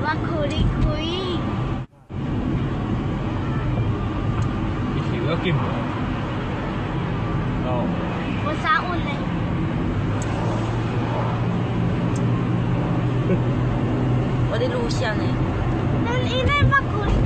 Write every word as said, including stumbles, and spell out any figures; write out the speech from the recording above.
马库里开。 你是要กิน哦。 我啥อุ่นเลย我的录像呢？ 那你那马库里